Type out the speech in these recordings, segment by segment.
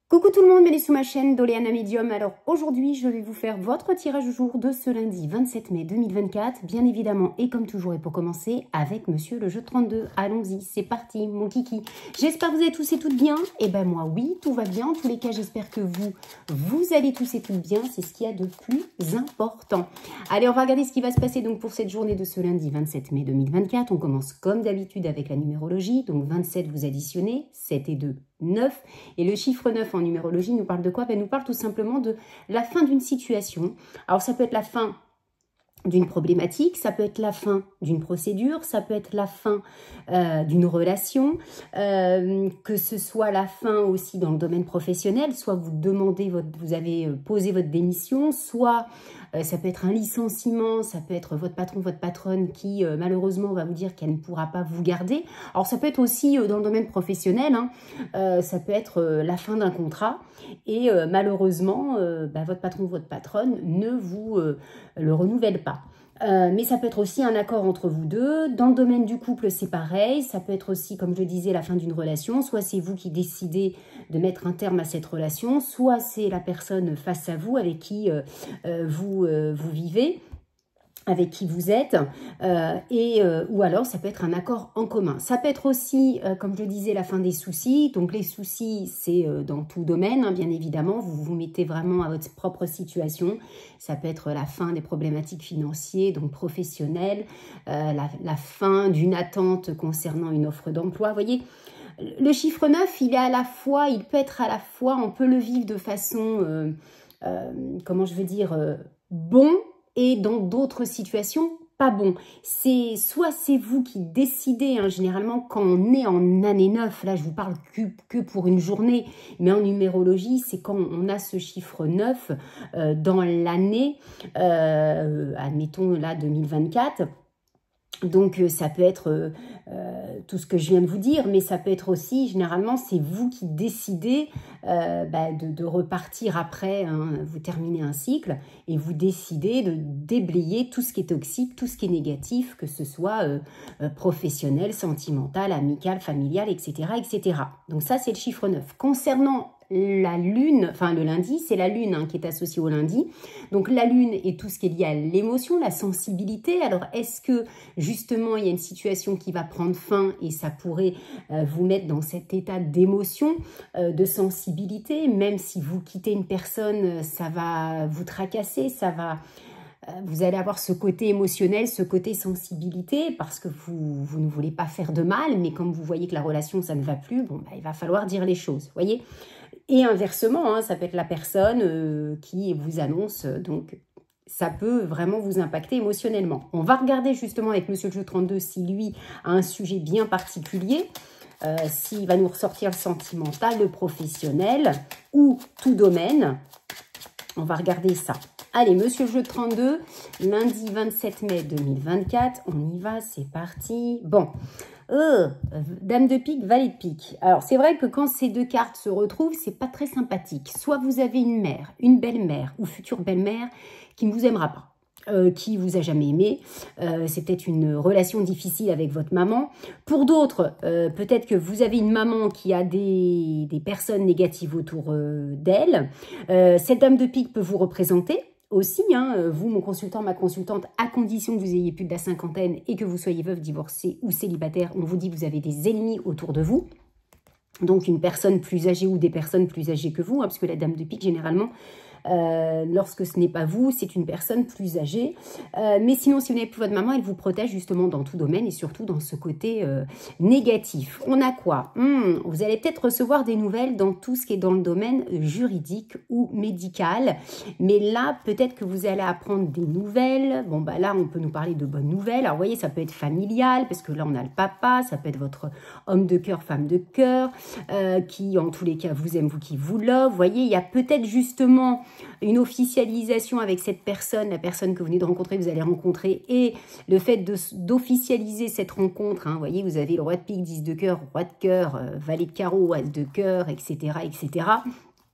Coucou tout le monde, bienvenue sur ma chaîne Doléana Médium. Alors aujourd'hui, je vais vous faire votre tirage du jour de ce lundi 27 mai 2024, bien évidemment, et comme toujours, et pour commencer, avec Monsieur le jeu 32. Allons-y, c'est parti, mon kiki. J'espère que vous allez tous et toutes bien. Et ben moi, oui, tout va bien. En tous les cas, j'espère que vous allez tous et toutes bien. C'est ce qu'il y a de plus important. Allez, on va regarder ce qui va se passer donc pour cette journée de ce lundi 27 mai 2024. On commence comme d'habitude avec la numérologie. Donc 27, vous additionnez, 7 et 2. 9. Et le chiffre 9 en numérologie nous parle de quoi? Ben, nous parle tout simplement de la fin d'une situation. Alors ça peut être la fin d'une problématique, ça peut être la fin d'une procédure, ça peut être la fin d'une relation, que ce soit la fin aussi dans le domaine professionnel, soit vous demandez vous avez posé votre démission, soit ça peut être un licenciement, ça peut être votre patron, votre patronne qui malheureusement va vous dire qu'elle ne pourra pas vous garder. Alors ça peut être aussi dans le domaine professionnel, hein, ça peut être la fin d'un contrat et malheureusement votre patron, votre patronne ne vous le renouvelle pas. Mais ça peut être aussi un accord entre vous deux. Dans le domaine du couple, c'est pareil. Ça peut être aussi, comme je disais, la fin d'une relation. Soit c'est vous qui décidez de mettre un terme à cette relation, soit c'est la personne face à vous avec qui vous vivez, avec qui vous êtes, ou alors ça peut être un accord en commun. Ça peut être aussi, comme je disais, la fin des soucis. Donc les soucis, c'est dans tout domaine, hein, bien évidemment. Vous vous mettez vraiment à votre propre situation. Ça peut être la fin des problématiques financières, donc professionnelles, la fin d'une attente concernant une offre d'emploi. Vous voyez, le chiffre 9, il est à la fois, il peut être à la fois, on peut le vivre de façon, comment je veux dire, bon, et dans d'autres situations, pas bon. Soit c'est vous qui décidez, hein, généralement quand on est en année 9, là je vous parle que pour une journée, mais en numérologie, c'est quand on a ce chiffre 9 dans l'année, admettons là 2024. Donc ça peut être tout ce que je viens de vous dire, mais ça peut être aussi, généralement, c'est vous qui décidez de repartir après, hein, vous terminez un cycle, et vous décidez de déblayer tout ce qui est toxique, tout ce qui est négatif, que ce soit professionnel, sentimental, amical, familial, etc. etc. Donc ça, c'est le chiffre 9. Concernant la lune, enfin le lundi, c'est la lune hein, qui est associée au lundi. Donc la lune est tout ce qui est lié à l'émotion, la sensibilité. Alors est-ce que justement il y a une situation qui va prendre fin et ça pourrait vous mettre dans cet état d'émotion, de sensibilité, même si vous quittez une personne, ça va vous tracasser, ça va... Vous allez avoir ce côté émotionnel, ce côté sensibilité, parce que vous ne voulez pas faire de mal, mais comme vous voyez que la relation, ça ne va plus, bon, il va falloir dire les choses, voyez. Et inversement, hein, ça peut être la personne qui vous annonce, donc ça peut vraiment vous impacter émotionnellement. On va regarder justement avec Monsieur le jeu 32 si lui a un sujet bien particulier, s'il va nous ressortir le sentimental, le professionnel ou tout domaine. On va regarder ça. Allez, Monsieur le jeu 32, lundi 27 mai 2024, on y va, c'est parti. Bon, Dame de pique, Valet de pique. Alors, c'est vrai que quand ces deux cartes se retrouvent, c'est pas très sympathique. Soit vous avez une mère, une belle-mère ou future belle-mère qui ne vous aimera pas. Qui vous a jamais aimé, c'est peut-être une relation difficile avec votre maman. Pour d'autres, peut-être que vous avez une maman qui a des personnes négatives autour d'elle. Cette dame de pique peut vous représenter aussi, hein, vous, mon consultant, ma consultante, à condition que vous ayez plus de la cinquantaine et que vous soyez veuve, divorcée ou célibataire, on vous dit que vous avez des ennemis autour de vous. Donc une personne plus âgée ou des personnes plus âgées que vous, hein, parce que la dame de pique, généralement, lorsque ce n'est pas vous, c'est une personne plus âgée. Mais sinon, si vous n'avez plus votre maman, elle vous protège justement dans tout domaine et surtout dans ce côté négatif. On a quoi? Vous allez peut-être recevoir des nouvelles dans tout ce qui est dans le domaine juridique ou médical. Mais là, peut-être que vous allez apprendre des nouvelles. Bon, bah là, on peut nous parler de bonnes nouvelles. Alors, vous voyez, ça peut être familial, parce que là, on a le papa. Ça peut être votre homme de cœur, femme de cœur, qui, en tous les cas, vous aime, vous qui vous love. Vous voyez, il y a peut-être justement une officialisation avec cette personne, la personne que vous venez de rencontrer, vous allez rencontrer, et le fait d'officialiser cette rencontre, hein, vous voyez, vous avez le roi de pique, 10 de cœur, roi de cœur, valet de carreau, as de cœur, etc., etc.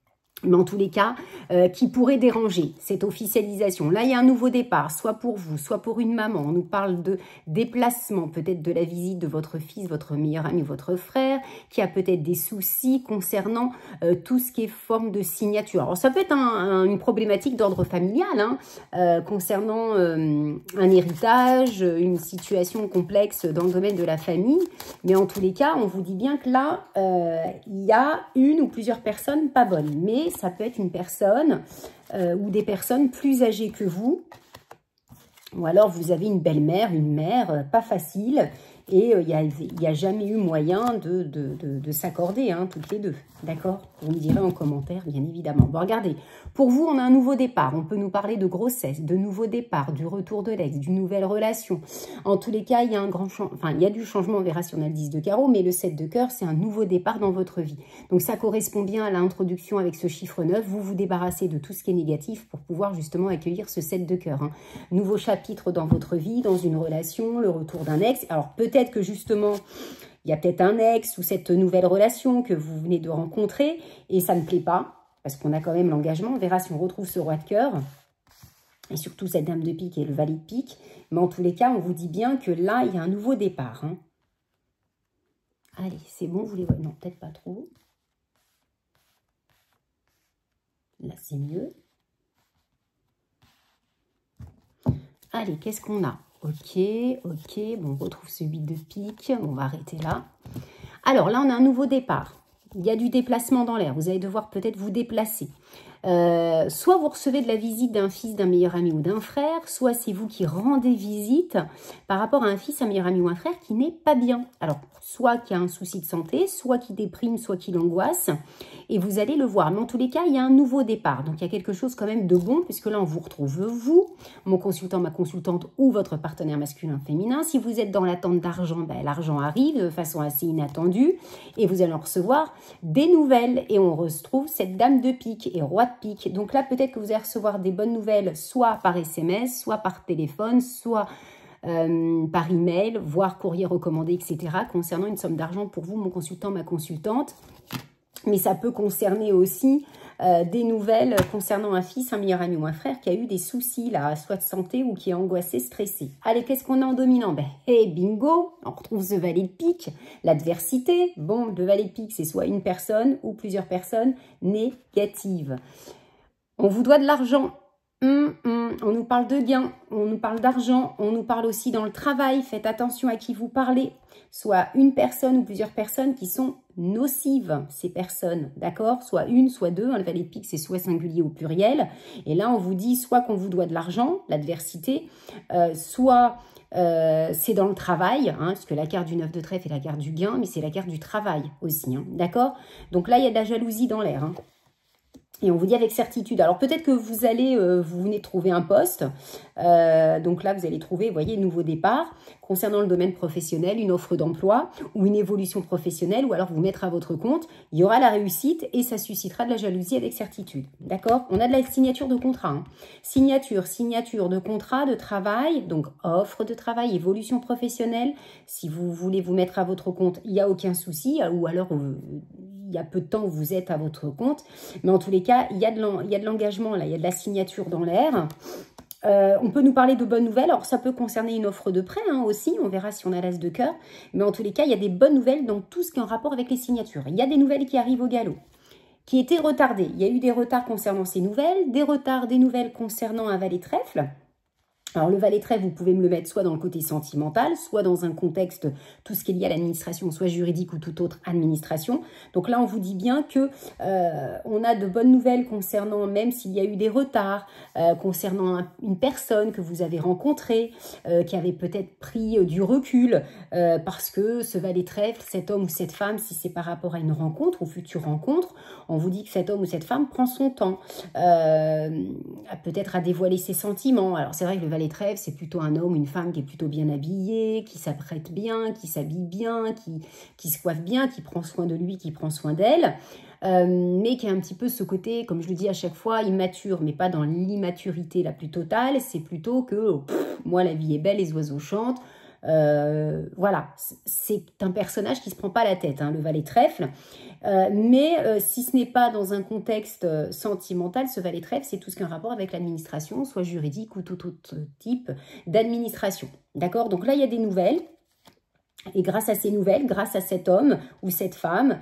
mais en tous les cas, qui pourrait déranger cette officialisation. Là, il y a un nouveau départ, soit pour vous, soit pour une maman. On nous parle de déplacement, peut-être de la visite de votre fils, votre meilleur ami, votre frère, qui a peut-être des soucis concernant tout ce qui est forme de signature. Alors, ça peut être une problématique d'ordre familial, hein, concernant un héritage, une situation complexe dans le domaine de la famille. Mais en tous les cas, on vous dit bien que là, il y a une ou plusieurs personnes pas bonnes. Mais ça peut être une personne ou des personnes plus âgées que vous. Ou alors vous avez une belle-mère, une mère, pas facile. Et il n'y a jamais eu moyen de s'accorder, hein, toutes les deux. D'accord? Vous me direz en commentaire, bien évidemment. Bon, regardez, pour vous, on a un nouveau départ. On peut nous parler de grossesse, de nouveau départ, du retour de l'ex, d'une nouvelle relation. En tous les cas, il y a un grand changement. Enfin, il y a du changement, on verra si on a le 10 de carreau, mais le 7 de cœur, c'est un nouveau départ dans votre vie. Donc, ça correspond bien à l'introduction avec ce chiffre 9. Vous vous débarrassez de tout ce qui est négatif pour pouvoir justement accueillir ce 7 de cœur. Hein. Nouveau chapitre dans votre vie, dans une relation, le retour d'un ex. Alors, peut-être que justement, il y a peut-être un ex ou cette nouvelle relation que vous venez de rencontrer et ça ne plaît pas, parce qu'on a quand même l'engagement. On verra si on retrouve ce roi de cœur et surtout cette dame de pique et le valet de pique. Mais en tous les cas, on vous dit bien que là, il y a un nouveau départ. Hein. Allez, c'est bon, vous les voyez? Non, peut-être pas trop. Là, c'est mieux. Allez, qu'est-ce qu'on a? Ok, bon, on retrouve ce 8 de pique, bon, on va arrêter là. Alors là, on a un nouveau départ. Il y a du déplacement dans l'air, vous allez devoir peut-être vous déplacer. Soit vous recevez de la visite d'un fils, d'un meilleur ami ou d'un frère, soit c'est vous qui rendez visite par rapport à un fils, un meilleur ami ou un frère qui n'est pas bien. Alors, soit qui a un souci de santé, soit qui déprime, soit qui l'angoisse, et vous allez le voir. Mais en tous les cas, il y a un nouveau départ. Donc, il y a quelque chose quand même de bon, puisque là, on vous retrouve vous, mon consultant, ma consultante, ou votre partenaire masculin, féminin. Si vous êtes dans l'attente d'argent, ben, l'argent arrive de façon assez inattendue, et vous allez en recevoir des nouvelles. Et on retrouve cette dame de pique et roi de pique. Donc là, peut-être que vous allez recevoir des bonnes nouvelles, soit par SMS, soit par téléphone, soit par email, voire courrier recommandé, etc. concernant une somme d'argent pour vous, mon consultant, ma consultante. Mais ça peut concerner aussi des nouvelles concernant un fils, un meilleur ami ou un frère qui a eu des soucis, là, soit de santé ou qui est angoissé, stressé. Allez, qu'est-ce qu'on a en dominant? Ben, hey, bingo, on retrouve ce valet de pique, l'adversité. Bon, le valet de pique, c'est soit une personne ou plusieurs personnes négatives. On vous doit de l'argent. On nous parle de gains, on nous parle d'argent, on nous parle aussi dans le travail. Faites attention à qui vous parlez. Soit une personne ou plusieurs personnes qui sont nocives, ces personnes, d'accord? Soit une, soit deux. Le valet de pique, c'est soit singulier ou pluriel. Et là, on vous dit soit qu'on vous doit de l'argent, l'adversité, soit c'est dans le travail, hein, parce que la carte du 9 de trèfle est la carte du gain, mais c'est la carte du travail aussi, hein, d'accord? Donc là, il y a de la jalousie dans l'air, hein. Et on vous dit avec certitude. Alors peut-être que vous allez, vous venez de trouver un poste. Donc là, vous allez trouver, vous voyez, nouveau départ. Concernant le domaine professionnel, une offre d'emploi ou une évolution professionnelle, ou alors vous mettre à votre compte. Il y aura la réussite et ça suscitera de la jalousie avec certitude. D'accord? On a de la signature de contrat. Hein. Signature de contrat de travail. Donc offre de travail, évolution professionnelle. Si vous voulez vous mettre à votre compte, il n'y a aucun souci. Ou alors... il y a peu de temps, vous êtes à votre compte. Mais en tous les cas, il y a de l'engagement, là, il y a de la signature dans l'air. On peut nous parler de bonnes nouvelles. Alors, ça peut concerner une offre de prêt hein, aussi. On verra si on a l'as de cœur. Mais en tous les cas, il y a des bonnes nouvelles dans tout ce qui est en rapport avec les signatures. Il y a des nouvelles qui arrivent au galop, qui étaient retardées. Il y a eu des retards concernant ces nouvelles, des nouvelles concernant un valet de trèfle. Alors, le valet de trèfle, vous pouvez me le mettre soit dans le côté sentimental, soit dans un contexte, tout ce qui est lié à l'administration, soit juridique ou toute autre administration. Donc là, on vous dit bien que on a de bonnes nouvelles concernant, même s'il y a eu des retards, concernant une personne que vous avez rencontrée, qui avait peut-être pris du recul, parce que ce valet de trèfle, cet homme ou cette femme, si c'est par rapport à une rencontre ou future rencontre, on vous dit que cet homme ou cette femme prend son temps, peut-être à dévoiler ses sentiments. Alors, c'est vrai que le valet de trèfle, c'est plutôt un homme, une femme qui est plutôt bien habillé, qui s'apprête bien, qui s'habille bien, qui se coiffe bien, qui prend soin de lui, qui prend soin d'elle, mais qui a un petit peu ce côté, comme je le dis à chaque fois, immature, mais pas dans l'immaturité la plus totale. C'est plutôt que, moi, la vie est belle, les oiseaux chantent, Voilà, c'est un personnage qui ne se prend pas la tête, hein, le valet de trèfle. Mais si ce n'est pas dans un contexte sentimental, ce valet de trèfle, c'est tout ce qui a un rapport avec l'administration, soit juridique ou tout autre type d'administration. D'accord? Donc là, il y a des nouvelles. Et grâce à ces nouvelles, grâce à cet homme ou cette femme,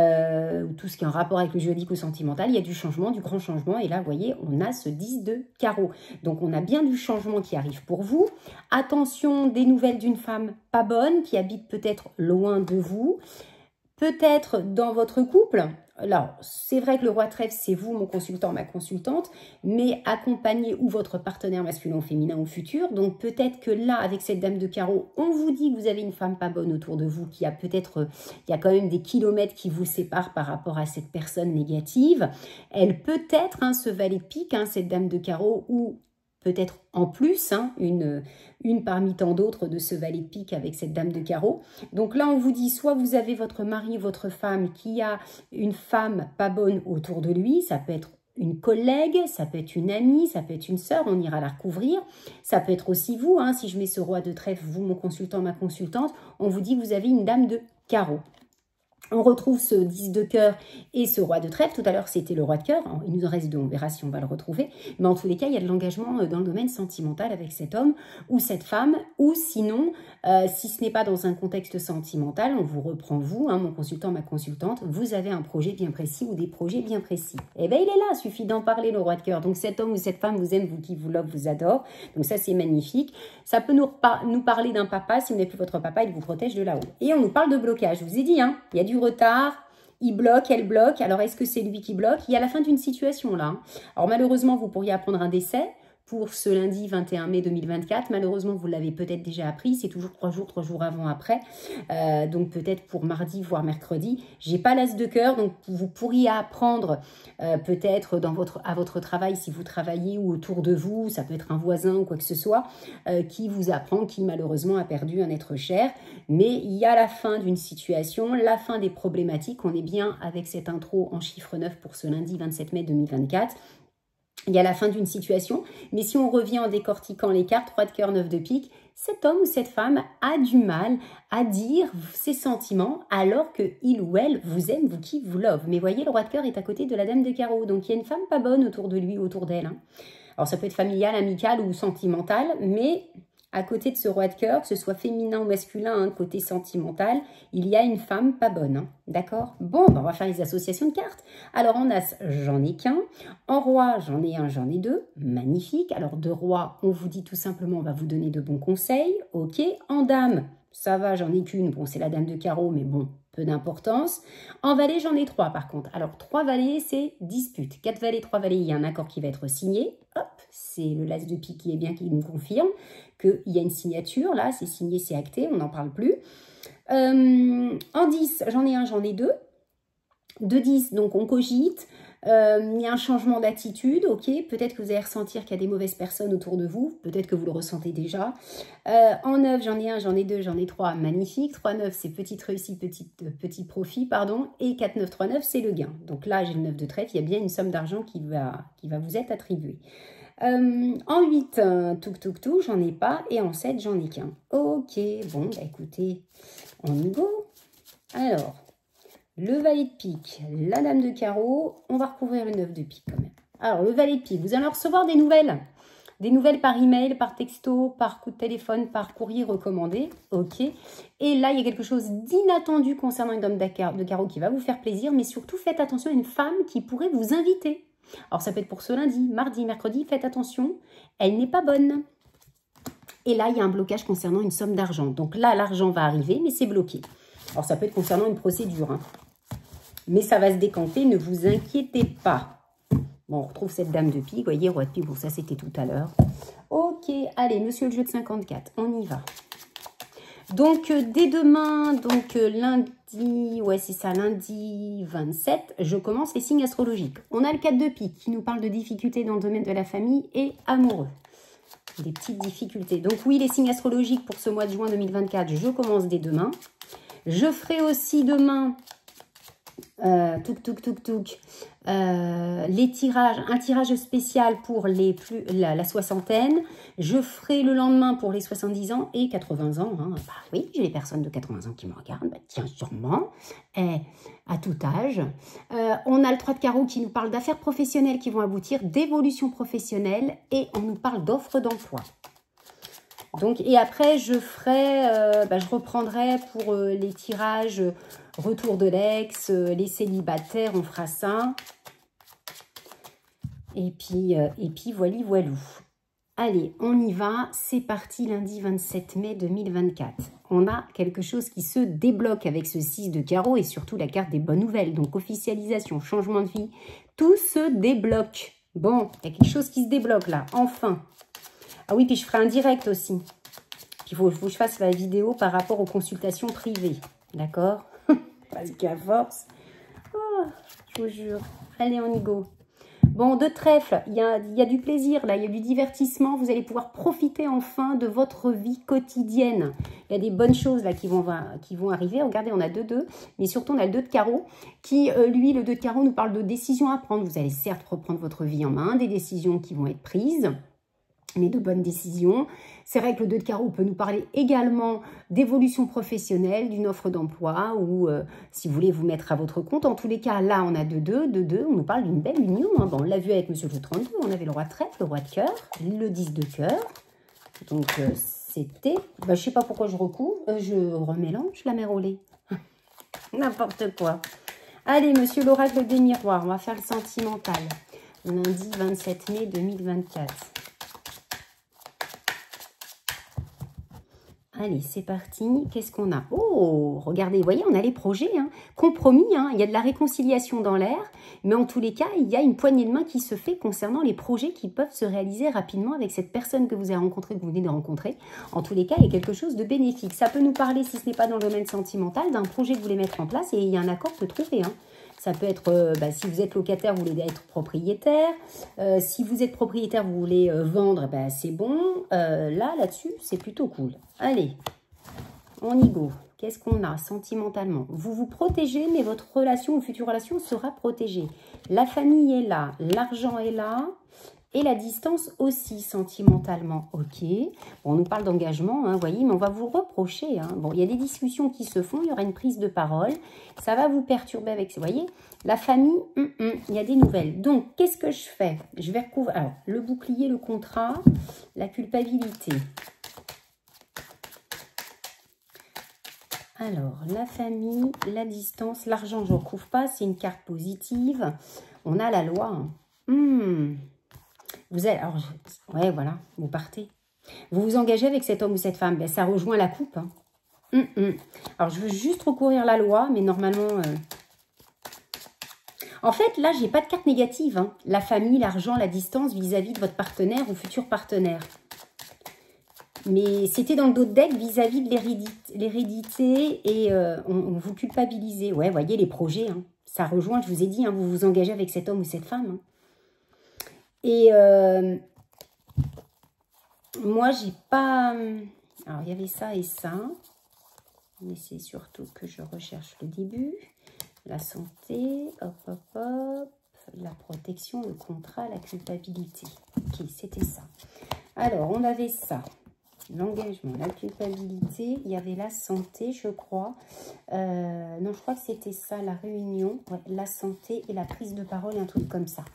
ou tout ce qui est en rapport avec le juridique ou sentimental, il y a du changement, du grand changement. Et là, vous voyez, on a ce 10 de carreau. Donc, on a bien du changement qui arrive pour vous. Attention, des nouvelles d'une femme pas bonne, qui habite peut-être loin de vous, peut-être dans votre couple. Alors, c'est vrai que le roi de trèfle, c'est vous, mon consultant, ma consultante, mais accompagné ou votre partenaire masculin ou féminin au futur. Donc, peut-être que là, avec cette dame de carreau, on vous dit que vous avez une femme pas bonne autour de vous, qui a peut-être, il y a quand même des kilomètres qui vous séparent par rapport à cette personne négative. Elle peut être, hein, ce valet de pique, hein, cette dame de carreau, ou peut-être en plus, hein, une parmi tant d'autres de ce valet de pique avec cette dame de carreau. Donc là, on vous dit, soit vous avez votre mari, votre femme, qui a une femme pas bonne autour de lui, ça peut être une collègue, ça peut être une amie, ça peut être une sœur, on ira la recouvrir. Ça peut être aussi vous, hein, si je mets ce roi de trèfle, vous, mon consultant, ma consultante, on vous dit que vous avez une dame de carreau. On retrouve ce 10 de cœur et ce roi de trèfle. Tout à l'heure, c'était le roi de cœur. Il nous en reste deux, on verra si on va le retrouver. Mais en tous les cas, il y a de l'engagement dans le domaine sentimental avec cet homme ou cette femme. Ou sinon, si ce n'est pas dans un contexte sentimental, on vous reprend vous, hein, mon consultant, ma consultante. Vous avez un projet bien précis ou des projets bien précis. Eh bien, il est là, suffit d'en parler, le roi de cœur. Donc, cet homme ou cette femme vous aime, vous kiffe, vous love, vous adore. Donc, ça, c'est magnifique. Ça peut nous parler d'un papa. Si vous n'êtes plus votre papa, il vous protège de là-haut. Et on nous parle de blocage. Je vous ai dit, hein, il y a du retard, il bloque, elle bloque. Alors, est-ce que c'est lui qui bloque? Il y a la fin d'une situation là. Alors, malheureusement, vous pourriez apprendre un décès pour ce lundi 21 mai 2024. Malheureusement, vous l'avez peut-être déjà appris. C'est toujours 3 jours avant après. Donc, peut-être pour mardi, voire mercredi. J'ai pas l'as de cœur. Donc, vous pourriez apprendre peut-être à votre travail, si vous travaillez ou autour de vous. Ça peut être un voisin ou quoi que ce soit qui vous apprend, qui malheureusement a perdu un être cher. Mais il y a la fin d'une situation, la fin des problématiques. On est bien avec cette intro en chiffre 9 pour ce lundi 27 mai 2024. Il y a la fin d'une situation, mais si on revient en décortiquant les cartes, 3 de cœur, 9 de pique, cet homme ou cette femme a du mal à dire ses sentiments alors qu'il ou elle vous aime, vous kiffe, vous love. Mais voyez, le roi de cœur est à côté de la dame de carreau, donc il y a une femme pas bonne autour de lui, autour d'elle. Hein. Alors ça peut être familial, amical ou sentimental, mais à côté de ce roi de cœur, que ce soit féminin ou masculin, hein, côté sentimental, il y a une femme pas bonne, hein, d'accord? Bon, ben on va faire les associations de cartes. Alors en as, j'en ai qu'un. En roi, j'en ai un, j'en ai deux. Magnifique. Alors de roi, on vous dit tout simplement, on va vous donner de bons conseils. Ok. En dame, ça va, j'en ai qu'une. Bon, c'est la dame de carreau, mais bon, peu d'importance. En valet, j'en ai 3 par contre. Alors 3 valets, c'est dispute. 4 valets, 3 valets, il y a un accord qui va être signé. Hop, c'est le las de pique qui est bien, qui nous confirme qu'il y a une signature, là, c'est signé, c'est acté, on n'en parle plus. En 10, j'en ai un, j'en ai deux. De 10, donc on cogite. Il y a un changement d'attitude, ok. Peut-être que vous allez ressentir qu'il y a des mauvaises personnes autour de vous. Peut-être que vous le ressentez déjà. En 9, j'en ai un, j'en ai deux, j'en ai 3. Magnifique. 3, 9, c'est petite réussite, petit profit, pardon. Et 4, 9, 3, 9, c'est le gain. Donc là, j'ai le 9 de trèfle. Il y a bien une somme d'argent qui va vous être attribuée. En 8, tout, j'en ai pas. Et en 7, j'en ai qu'un. Ok, bon, bah écoutez, on y go. Alors, le valet de pique, la dame de carreau, on va recouvrir le 9 de pique quand même. Alors, le valet de pique, vous allez recevoir des nouvelles. Des nouvelles par email, par texto, par coup de téléphone, par courrier recommandé. Ok. Et là, il y a quelque chose d'inattendu concernant une dame de carreau qui va vous faire plaisir. Mais surtout, faites attention à une femme qui pourrait vous inviter. Alors, ça peut être pour ce lundi, mardi, mercredi. Faites attention, elle n'est pas bonne. Et là, il y a un blocage concernant une somme d'argent. Donc là, l'argent va arriver, mais c'est bloqué. Alors, ça peut être concernant une procédure. Hein. Mais ça va se décanter, ne vous inquiétez pas. Bon, on retrouve cette dame de pique. Vous voyez, roi de pique, bon, ça, c'était tout à l'heure. Ok, allez, monsieur le jeu de 54, on y va. Donc, dès demain, donc lundi, ouais, c'est ça, lundi 27, je commence les signes astrologiques. On a le 4 de pique qui nous parle de difficultés dans le domaine de la famille et amoureux. Des petites difficultés. Donc, oui, les signes astrologiques pour ce mois de juin 2024, je commence dès demain. Je ferai aussi demain Touk, touk, touk, touk. Les tirages, un tirage spécial pour la soixantaine. Je ferai le lendemain pour les 70 ans et 80 ans. Hein. Bah oui, j'ai les personnes de 80 ans qui me regardent. Bah, tiens, sûrement. À tout âge. On a le 3 de carreau qui nous parle d'affaires professionnelles qui vont aboutir, d'évolution professionnelle et on nous parle d'offres d'emploi. Donc, et après, je reprendrai pour les tirages retour de l'ex, les célibataires, on fera ça. Et puis voilou. Allez, on y va. C'est parti, lundi 27 mai 2024. On a quelque chose qui se débloque avec ce 6 de carreau et surtout la carte des bonnes nouvelles. Donc, officialisation, changement de vie, tout se débloque. Bon, il y a quelque chose qui se débloque là, enfin. Ah oui, puis je ferai un direct aussi. Puis il faut que je fasse la vidéo par rapport aux consultations privées. D'accord? Parce qu'à force... Oh, je vous jure. Allez, on y go. Bon, de trèfle, il y a du plaisir là, il y a du divertissement. Vous allez pouvoir profiter enfin de votre vie quotidienne. Il y a des bonnes choses là qui vont arriver. Regardez, on a 2-2, mais surtout on a le 2 de carreau qui, lui, le 2 de carreau nous parle de décisions à prendre. Vous allez certes reprendre votre vie en main, des décisions qui vont être prises, mais de bonnes décisions. C'est vrai que le 2 de carreau peut nous parler également d'évolution professionnelle, d'une offre d'emploi ou si vous voulez vous mettre à votre compte. En tous les cas, là, on a 2-2, on nous parle d'une belle union. Hein. Bon, on l'a vu avec Monsieur le 32, on avait le roi de trèfle, le roi de cœur, le 10 de cœur. Donc, c'était... je ne sais pas pourquoi je recouvre, je remélange la mer au lait. N'importe quoi. Allez, Monsieur l'oracle des miroirs, on va faire le sentimental. Lundi 27 mai 2024. Allez, c'est parti. Qu'est-ce qu'on a? Oh, regardez, vous voyez, on a les projets. Hein. Compromis, hein. Il y a de la réconciliation dans l'air. Mais en tous les cas, il y a une poignée de main qui se fait concernant les projets qui peuvent se réaliser rapidement avec cette personne que vous avez rencontrée, que vous venez de rencontrer. En tous les cas, il y a quelque chose de bénéfique. Ça peut nous parler, si ce n'est pas dans le domaine sentimental, d'un projet que vous voulez mettre en place et il y a un accord de trouver. Hein. Ça peut être, si vous êtes locataire, vous voulez être propriétaire. Si vous êtes propriétaire, vous voulez vendre, c'est bon. Là-dessus, c'est plutôt cool. Allez, on y go. Qu'est-ce qu'on a sentimentalement? Vous vous protégez, mais votre relation ou future relation sera protégée. La famille est là, l'argent est là. Et la distance aussi, sentimentalement, ok. Bon, on nous parle d'engagement, hein, voyez, mais on va vous reprocher. Hein. Bon, il y a des discussions qui se font, il y aura une prise de parole. Ça va vous perturber avec, vous voyez, la famille, il y a des nouvelles. Donc, qu'est-ce que je fais? Je vais recouvrir, alors, le bouclier, le contrat, la culpabilité. Alors, la famille, la distance, l'argent, je ne recouvre pas, c'est une carte positive. On a la loi. Hein. Vous allez, alors, ouais, voilà, vous partez. Vous vous engagez avec cet homme ou cette femme. Ça rejoint la coupe. Hein. Alors, je veux juste recourir la loi, mais normalement... En fait, là, j'ai pas de carte négative. Hein. La famille, l'argent, la distance vis-à-vis de votre partenaire ou futur partenaire. Mais c'était dans le dos de deck vis-à-vis de l'hérédité et on vous culpabilisez. Ouais, voyez, les projets, hein. Ça rejoint, je vous ai dit, hein, vous vous engagez avec cet homme ou cette femme. Hein. Et moi, j'ai pas... Alors, il y avait ça et ça. Mais c'est surtout que je recherche le début. La santé, hop, hop, hop. La protection, le contrat, la culpabilité. Ok, c'était ça. Alors, on avait ça. L'engagement, la culpabilité. Il y avait la santé, je crois. Non, je crois que c'était ça, la réunion. Ouais, la santé et la prise de parole, un truc comme ça.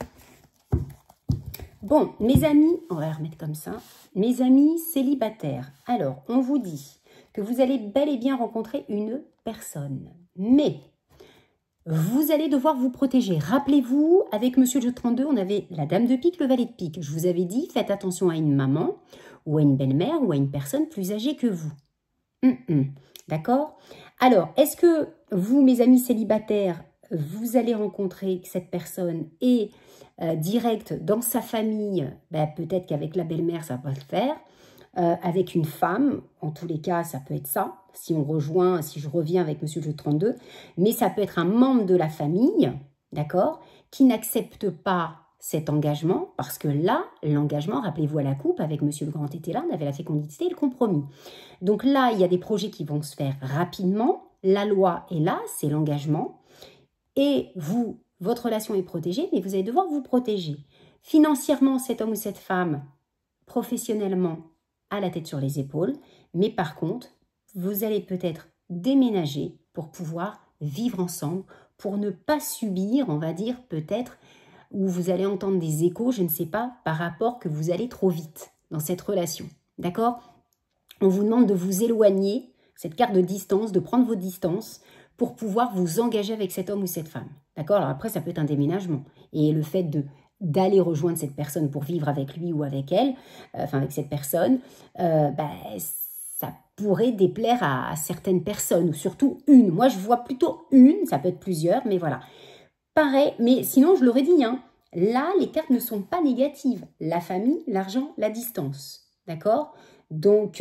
Bon, mes amis, on va remettre comme ça. Mes amis célibataires. Alors, on vous dit que vous allez bel et bien rencontrer une personne. Mais vous allez devoir vous protéger. Rappelez-vous, avec Monsieur le jeu 32, on avait la dame de pique, le valet de pique. Je vous avais dit, faites attention à une maman ou à une belle-mère ou à une personne plus âgée que vous. D'accord? Alors, est-ce que vous, mes amis célibataires, vous allez rencontrer cette personne et direct dans sa famille, peut-être qu'avec la belle-mère, ça va le faire. Avec une femme, en tous les cas, ça peut être ça. Si on rejoint, si je reviens avec Monsieur le jeu 32, mais ça peut être un membre de la famille, d'accord, qui n'accepte pas cet engagement, parce que là, l'engagement, rappelez-vous à la coupe, avec Monsieur le Grand était là, on avait la fécondité et le compromis. Donc là, il y a des projets qui vont se faire rapidement. La loi est là, c'est l'engagement. Et vous, votre relation est protégée, mais vous allez devoir vous protéger. Financièrement, cet homme ou cette femme, professionnellement, a la tête sur les épaules. Mais par contre, vous allez peut-être déménager pour pouvoir vivre ensemble, pour ne pas subir, on va dire, peut-être, où vous allez entendre des échos, je ne sais pas, par rapport que vous allez trop vite dans cette relation. D'accord? On vous demande de vous éloigner, cette carte de distance, de prendre vos distances pour pouvoir vous engager avec cet homme ou cette femme. D'accord? Alors après, ça peut être un déménagement. Et le fait d'aller rejoindre cette personne pour vivre avec lui ou avec elle, enfin avec cette personne, ça pourrait déplaire à certaines personnes, ou surtout une. Moi, je vois plutôt une, ça peut être plusieurs, mais voilà. Pareil, mais sinon, je l'aurais dit, hein, là, les cartes ne sont pas négatives. La famille, l'argent, la distance. D'accord? Donc,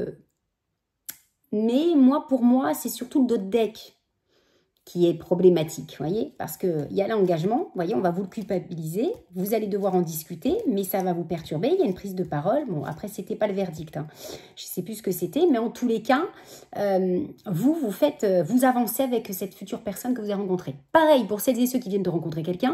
mais moi, pour moi, c'est surtout le dos de deck qui est problématique, voyez, parce qu'il y a l'engagement, voyez, on va vous le culpabiliser, vous allez devoir en discuter, mais ça va vous perturber, il y a une prise de parole, bon, après, c'était pas le verdict, hein. Je sais plus ce que c'était, mais en tous les cas, vous avancez avec cette future personne que vous avez rencontrée. Pareil, pour celles et ceux qui viennent de rencontrer quelqu'un,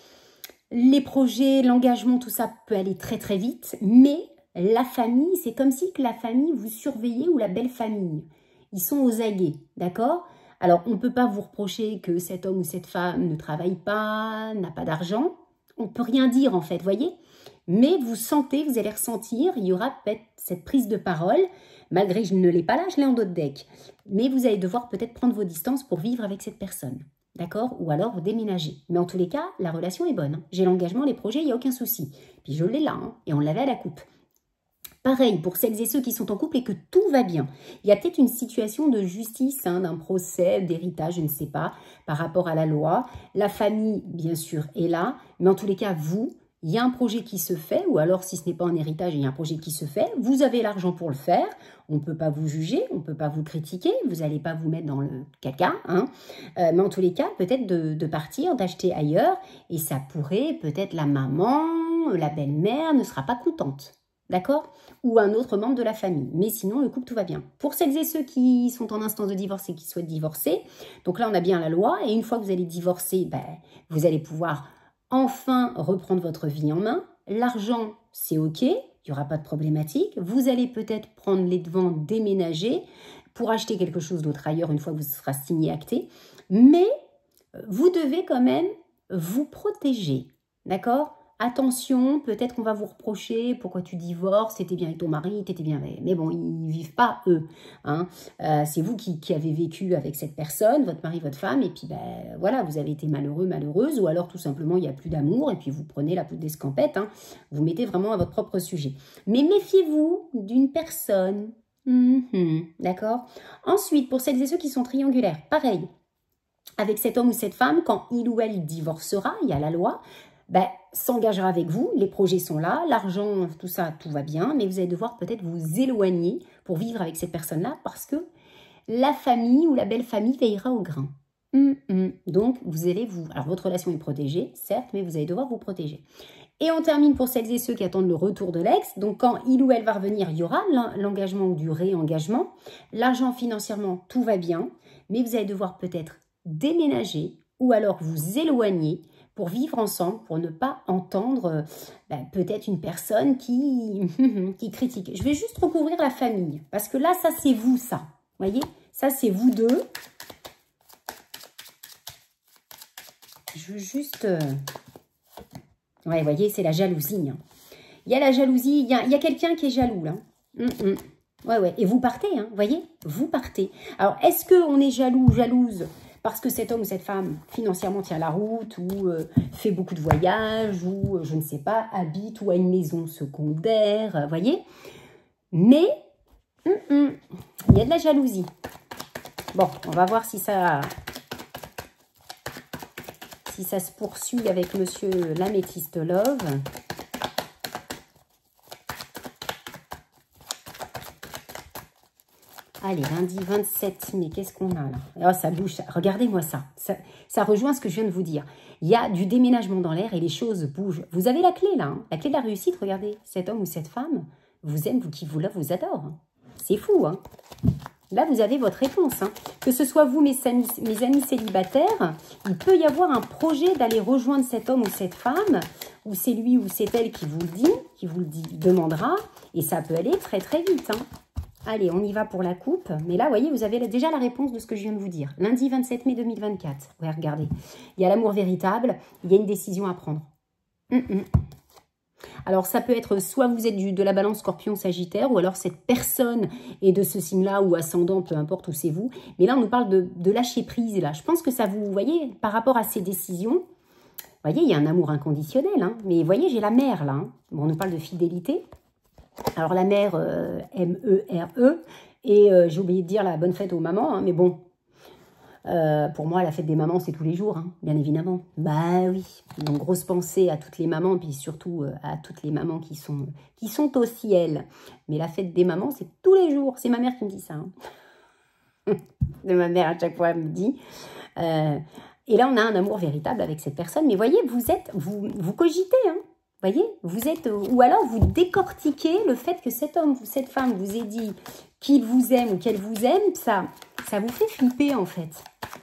les projets, l'engagement, tout ça peut aller très très vite, mais la famille, c'est comme si que la famille vous surveillait ou la belle famille. Ils sont aux aguets, d'accord? Alors, on ne peut pas vous reprocher que cet homme ou cette femme ne travaille pas, n'a pas d'argent. On ne peut rien dire, en fait, voyez. Mais vous sentez, vous allez ressentir, il y aura peut-être cette prise de parole. Malgré que je ne l'ai pas là, je l'ai en dos de deck. Mais vous allez devoir peut-être prendre vos distances pour vivre avec cette personne. D'accord? Ou alors vous déménagez. Mais en tous les cas, la relation est bonne, hein. J'ai l'engagement, les projets, il n'y a aucun souci. Puis je l'ai là, hein, et on l'avait à la coupe. Pareil, pour celles et ceux qui sont en couple et que tout va bien. Il y a peut-être une situation de justice, hein, d'un procès, d'héritage, je ne sais pas, par rapport à la loi. La famille, bien sûr, est là. Mais en tous les cas, vous, il y a un projet qui se fait, ou alors si ce n'est pas un héritage, il y a un projet qui se fait. Vous avez l'argent pour le faire. On ne peut pas vous juger, on ne peut pas vous critiquer. Vous n'allez pas vous mettre dans le caca, hein. Mais en tous les cas, peut-être de partir, d'acheter ailleurs. Et ça pourrait, peut-être la maman, la belle-mère ne sera pas contente. D'accord? Ou un autre membre de la famille. Mais sinon, le couple, tout va bien. Pour celles et ceux qui sont en instance de divorce et qui souhaitent divorcer, donc là, on a bien la loi. Et une fois que vous allez divorcer, vous allez pouvoir enfin reprendre votre vie en main. L'argent, c'est OK. Il n'y aura pas de problématique. Vous allez peut-être prendre les devants, déménager pour acheter quelque chose d'autre ailleurs une fois que vous serez signé, acté. Mais vous devez quand même vous protéger. D'accord? Attention, peut-être qu'on va vous reprocher, pourquoi tu divorces, t'étais bien avec ton mari, t'étais bien avec... Mais bon, ils ne vivent pas, eux, hein. C'est vous qui avez vécu avec cette personne, votre mari, votre femme, et puis voilà, vous avez été malheureux, malheureuse, ou alors tout simplement, il n'y a plus d'amour, et puis vous prenez la poudre d'escampette, hein. Vous mettez vraiment à votre propre sujet. Mais méfiez-vous d'une personne, d'accord? Ensuite, pour celles et ceux qui sont triangulaires, pareil, avec cet homme ou cette femme, quand il ou elle divorcera, il y a la loi, s'engagera avec vous, les projets sont là, l'argent, tout ça, tout va bien, mais vous allez devoir peut-être vous éloigner pour vivre avec cette personne-là parce que la famille ou la belle famille veillera au grain. Donc, vous allez alors, votre relation est protégée, certes, mais vous allez devoir vous protéger. Et on termine pour celles et ceux qui attendent le retour de l'ex. Donc, quand il ou elle va revenir, il y aura l'engagement ou du réengagement. L'argent, financièrement, tout va bien, mais vous allez devoir peut-être déménager ou alors vous éloigner pour vivre ensemble, pour ne pas entendre peut-être une personne qui critique. Je vais juste recouvrir la famille, parce que là, ça, c'est vous, ça. Vous voyez? Ça, c'est vous deux. Je veux juste... Ouais, vous voyez, c'est la jalousie, hein. Il y a la jalousie, il y a quelqu'un qui est jaloux, là. Ouais. Et vous partez, hein, vous voyez? Vous partez. Alors, est-ce qu'on est jaloux ou jalouse parce que cet homme ou cette femme financièrement tient la route ou fait beaucoup de voyages ou, je ne sais pas, habite ou a une maison secondaire, voyez? Mais, il y a de la jalousie. Bon, on va voir si ça se poursuit avec monsieur l'améthyste Love. Allez, lundi 27 mai, qu'est-ce qu'on a là? Oh, ça bouge, regardez-moi ça. Ça rejoint ce que je viens de vous dire. Il y a du déménagement dans l'air et les choses bougent. Vous avez la clé là, hein, la clé de la réussite, regardez. Cet homme ou cette femme vous aime, vous kiffe, vous love, vous adore. Hein. C'est fou, hein. Là, vous avez votre réponse. Hein. Que ce soit vous, mes amis célibataires, il peut y avoir un projet d'aller rejoindre cet homme ou cette femme, ou c'est lui ou c'est elle qui vous le dit, demandera, et ça peut aller très très vite. Hein. Allez, on y va pour la coupe. Mais là, vous voyez, vous avez déjà la réponse de ce que je viens de vous dire. Lundi 27 mai 2024. Ouais, regardez. Il y a l'amour véritable, il y a une décision à prendre. Alors, ça peut être soit vous êtes de la balance scorpion sagittaire, ou alors cette personne est de ce signe-là, ou ascendant, peu importe où c'est vous. Mais là, on nous parle de lâcher prise. Là, je pense que ça vous voyez, par rapport à ces décisions, vous voyez, il y a un amour inconditionnel. Hein, mais vous voyez, j'ai la mère là. Hein. Bon, on nous parle de fidélité. Alors, la mère, M-E-R-E. Et j'ai oublié de dire la bonne fête aux mamans. Hein, mais bon, pour moi, la fête des mamans, c'est tous les jours, hein, bien évidemment. Bah oui. Donc, grosse pensée à toutes les mamans, puis surtout à toutes les mamans qui sont au ciel. Mais la fête des mamans, c'est tous les jours. C'est ma mère qui me dit ça. Hein. Ma mère, à chaque fois, elle me dit. Et là, on a un amour véritable avec cette personne. Mais voyez, vous cogitez, hein. Voyez, vous êtes, ou alors vous décortiquez le fait que cet homme ou cette femme vous ait dit qu'il vous aime ou qu'elle vous aime, ça vous fait flipper en fait.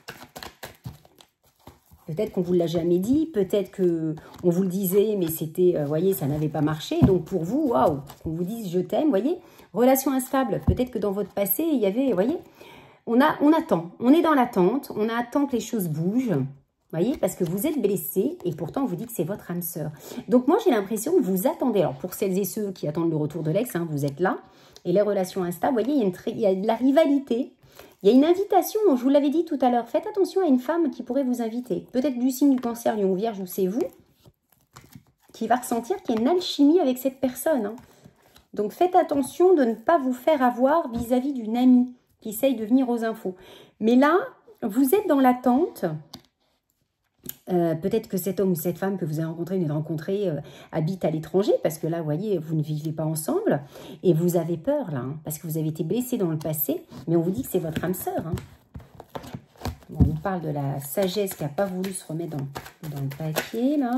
Peut-être qu'on ne vous l'a jamais dit, peut-être qu'on vous le disait, mais c'était, voyez, ça n'avait pas marché. Donc pour vous, waouh, qu'on vous dise je t'aime, voyez, relation instable. Peut-être que dans votre passé, il y avait, voyez, on attend, on est dans l'attente, on attend que les choses bougent. Voyez, parce que vous êtes blessé et pourtant on vous dit que c'est votre âme sœur. Donc moi j'ai l'impression que vous attendez. Alors pour celles et ceux qui attendent le retour de l'ex, hein, vous êtes là. Et les relations instables, voyez, il y a de la rivalité. Il y a une invitation, je vous l'avais dit tout à l'heure. Faites attention à une femme qui pourrait vous inviter. Peut-être du signe du cancer, lion, vierge ou c'est vous. Qui va ressentir qu'il y a une alchimie avec cette personne. Hein. Donc faites attention de ne pas vous faire avoir vis-à-vis d'une amie qui essaye de venir aux infos. Mais là, vous êtes dans l'attente. Peut-être que cet homme ou cette femme que vous avez rencontré, habite à l'étranger, parce que là, vous voyez, vous ne vivez pas ensemble, et vous avez peur, là, hein, parce que vous avez été blessé dans le passé, mais on vous dit que c'est votre âme sœur. Hein. Bon, on nous parle de la sagesse qui n'a pas voulu se remettre dans le papier, là.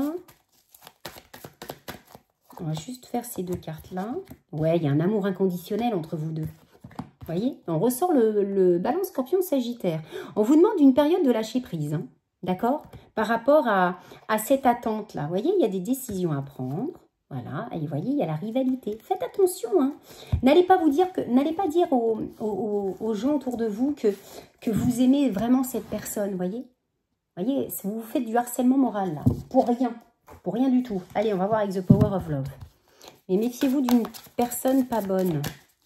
On va juste faire ces deux cartes-là. Ouais, il y a un amour inconditionnel entre vous deux. Vous voyez, on ressort le balance scorpion sagittaire. On vous demande une période de lâcher prise, hein. D'accord? Par rapport à cette attente-là. Vous voyez, il y a des décisions à prendre. Voilà. Et vous voyez, il y a la rivalité. Faites attention. Hein. N'allez pas dire aux gens autour de vous que vous aimez vraiment cette personne. Vous voyez? Vous faites du harcèlement moral, là. Pour rien. Pour rien du tout. Allez, on va voir avec The Power of Love. Mais méfiez-vous d'une personne pas bonne.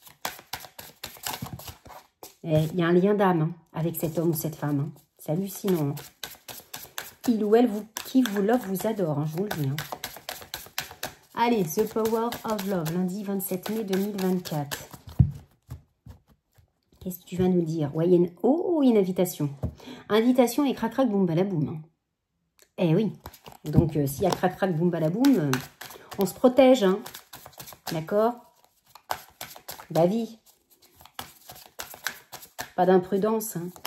Il y a un lien d'âme hein, avec cet homme ou cette femme. Hein. C'est hallucinant. Hein. Il ou elle vous kiffe, vous love, vous adore, hein, je vous le dis. Hein. Allez, The Power of Love, lundi 27 mai 2024. Qu'est-ce que tu vas nous dire? Ouais, il y a une invitation. Invitation et crac-crac, boum, balaboum. Hein. Eh oui. Donc, s'il y a crac-crac, boum, balaboum, on se protège. Hein. D'accord? La vie. Pas d'imprudence. Hein.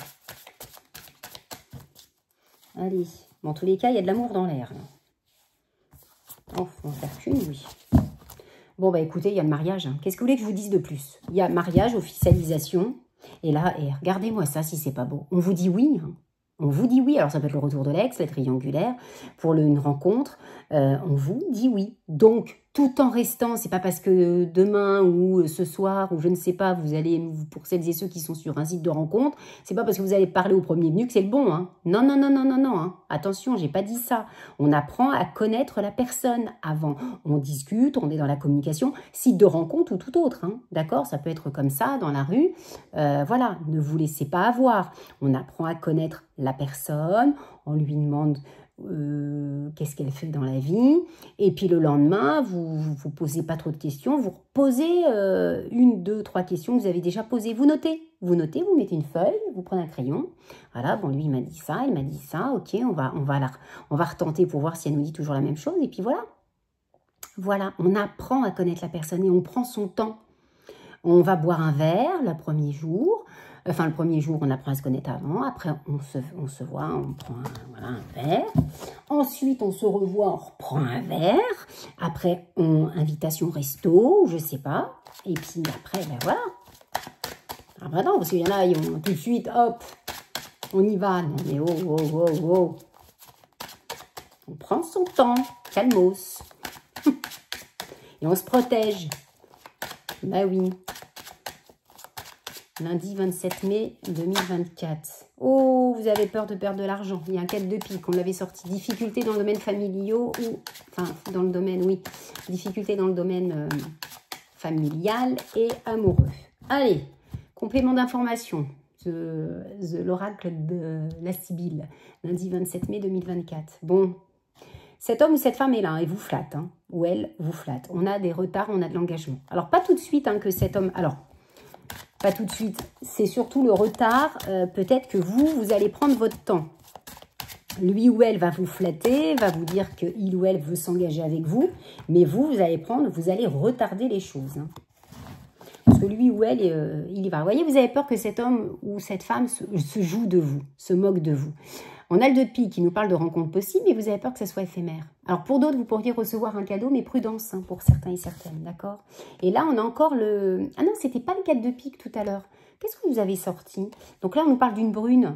Allez. Dans tous les cas, il y a de l'amour dans l'air. Oh, on va faire qu'une, oui. Bon, bah écoutez, il y a le mariage. Hein. Qu'est-ce que vous voulez que je vous dise de plus? Il y a mariage, officialisation. Et là, regardez-moi ça, si c'est pas beau. On vous dit oui. Hein. On vous dit oui. Alors, ça peut être le retour de l'ex, la triangulaire. Pour une rencontre, on vous dit oui. Donc, tout en restant, c'est pas parce que demain ou ce soir, ou je ne sais pas, vous allez, pour celles et ceux qui sont sur un site de rencontre, c'est pas parce que vous allez parler au premier venu que c'est le bon. Hein. Non, non, non, non, non, non. Hein. Attention, j'ai pas dit ça. On apprend à connaître la personne avant. On discute, on est dans la communication, site de rencontre ou tout autre. Hein. D'accord? Ça peut être comme ça, dans la rue. Voilà, ne vous laissez pas avoir. On apprend à connaître la personne, on lui demande qu'est-ce qu'elle fait dans la vie, et puis le lendemain, vous posez pas trop de questions, vous posez 1, 2, 3 questions que vous avez déjà posées, vous notez, vous mettez une feuille, vous prenez un crayon, voilà, bon lui il m'a dit ça, elle m'a dit ça, ok, on va retenter pour voir si elle nous dit toujours la même chose, et puis voilà, on apprend à connaître la personne et on prend son temps. On va boire un verre le premier jour. Enfin, le premier jour, on apprend à se connaître avant. Après, on se voit, on prend un verre. Ensuite, on se revoit, on reprend un verre. Après, invitation resto, je sais pas. Et puis après, ben voilà. Ah bah non, parce qu'il y en a, ils vont tout de suite, hop, on y va. Non mais oh, oh, oh, oh. On prend son temps, calmos. Et on se protège. Bah oui. Lundi 27 mai 2024. Oh, vous avez peur de perdre de l'argent. Il y a un 4 de pique, on l'avait sorti. Difficulté dans le domaine familial ou... Enfin, dans le domaine, oui. Difficulté dans le domaine familial et amoureux. Allez, complément d'information. L'oracle de la Sibylle. Lundi 27 mai 2024. Bon, cet homme ou cette femme est là et vous flatte. Hein, ou elle vous flatte. On a des retards, on a de l'engagement. Alors, pas tout de suite hein, que cet homme... Alors... Pas tout de suite, c'est surtout le retard. Peut-être que vous allez prendre votre temps. Lui ou elle va vous flatter, va vous dire qu'il ou elle veut s'engager avec vous. Mais vous allez retarder les choses. Hein. Parce que lui ou elle, il y va. Vous voyez, vous avez peur que cet homme ou cette femme se joue de vous, se moque de vous. On a le 2 de pique qui nous parle de rencontres possibles, mais vous avez peur que ça soit éphémère. Alors pour d'autres, vous pourriez recevoir un cadeau, mais prudence hein, pour certains et certaines, d'accord? Et là, on a encore le... Ah non, c'était pas le 4 de pique tout à l'heure. Qu'est-ce que vous avez sorti? Donc là, on nous parle d'une brune.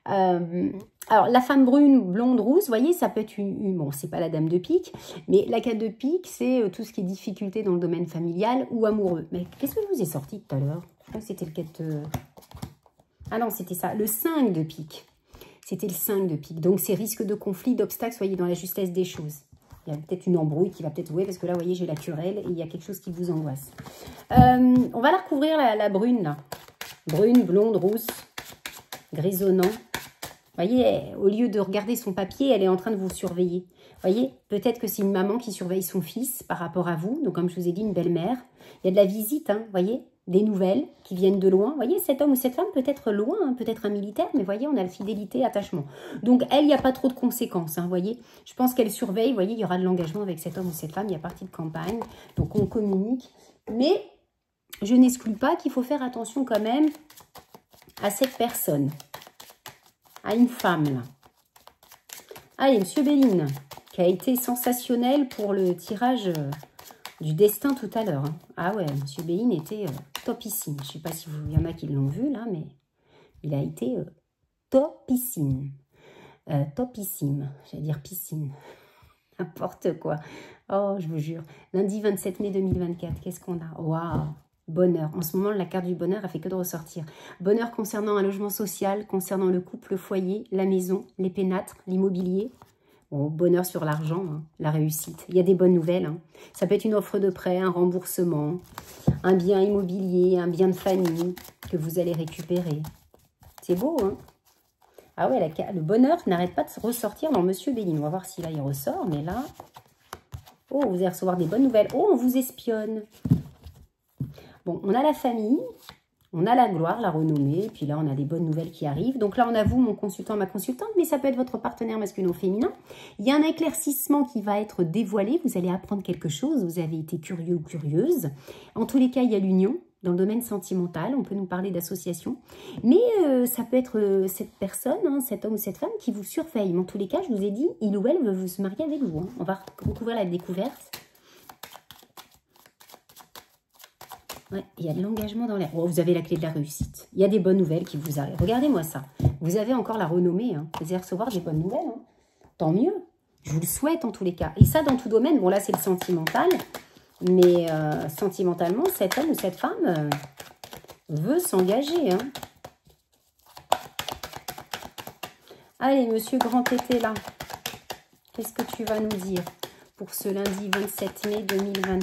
Alors, la femme brune, blonde, rousse, vous voyez, ça peut être une... Bon, c'est pas la dame de pique, mais la 4 de pique, c'est tout ce qui est difficulté dans le domaine familial ou amoureux. Mais qu'est-ce que je vous ai sorti tout à l'heure? Je crois que c'était le 4... Ah non, c'était ça, le 5 de pique. C'était le 5 de pique. Donc, c'est risque de conflit, d'obstacle, soyez dans la justesse des choses. Il y a peut-être une embrouille qui va peut-être jouer, parce que là, vous voyez, j'ai la querelle et il y a quelque chose qui vous angoisse. On va la recouvrir, la brune, là. Brune, blonde, rousse, grisonnant. Vous voyez, au lieu de regarder son papier, elle est en train de vous surveiller. Vous voyez, peut-être que c'est une maman qui surveille son fils par rapport à vous. Donc, comme je vous ai dit, une belle-mère. Il y a de la visite, hein, vous voyez, des nouvelles qui viennent de loin. Vous voyez, cet homme ou cette femme peut être loin, hein, peut-être un militaire, mais vous voyez, on a la fidélité, attachement. Donc, elle, il n'y a pas trop de conséquences, hein, vous voyez. Je pense qu'elle surveille, vous voyez, il y aura de l'engagement avec cet homme ou cette femme, il y a partie de campagne, donc on communique. Mais je n'exclus pas qu'il faut faire attention quand même à cette personne, à une femme, là. Allez, Monsieur Béline, qui a été sensationnel pour le tirage... du destin tout à l'heure. Hein. Ah ouais, Monsieur Béline était topissime. Je ne sais pas si il y en a qui l'ont vu là, mais il a été topissime. Topissime, j'allais dire piscine. N'importe quoi. Oh, je vous jure. Lundi 27 mai 2024, qu'est-ce qu'on a? Waouh, bonheur. En ce moment, la carte du bonheur a fait que de ressortir. Bonheur concernant un logement social, concernant le couple, le foyer, la maison, les pénatres, l'immobilier. Bon, bonheur sur l'argent, hein, la réussite. Il y a des bonnes nouvelles. Hein. Ça peut être une offre de prêt, un remboursement, un bien immobilier, un bien de famille que vous allez récupérer. C'est beau, hein? Ah ouais, le bonheur n'arrête pas de se ressortir dans Monsieur Béline. On va voir si là, il ressort, mais là... Oh, vous allez recevoir des bonnes nouvelles. Oh, on vous espionne. Bon, on a la famille... On a la gloire, la renommée, et puis là, on a des bonnes nouvelles qui arrivent. Donc là, on a vous, mon consultant, ma consultante, mais ça peut être votre partenaire masculin ou féminin. Il y a un éclaircissement qui va être dévoilé. Vous allez apprendre quelque chose. Vous avez été curieux ou curieuse. En tous les cas, il y a l'union. Dans le domaine sentimental, on peut nous parler d'association. Mais ça peut être cette personne, hein, cet homme ou cette femme qui vous surveille. Mais en tous les cas, je vous ai dit, il ou elle veut se marier avec vous. Hein. On va recouvrir la découverte. Ouais, il y a de l'engagement dans l'air. Oh, vous avez la clé de la réussite. Il y a des bonnes nouvelles qui vous arrivent. Regardez-moi ça. Vous avez encore la renommée. Hein. Vous allez recevoir des bonnes nouvelles. Hein. Tant mieux. Je vous le souhaite en tous les cas. Et ça, dans tout domaine. Bon, là, c'est le sentimental. Mais sentimentalement, cet homme ou cette femme veut s'engager. Hein. Allez, Monsieur Grand Tété, là. Qu'est-ce que tu vas nous dire pour ce lundi 27 mai 2024 ?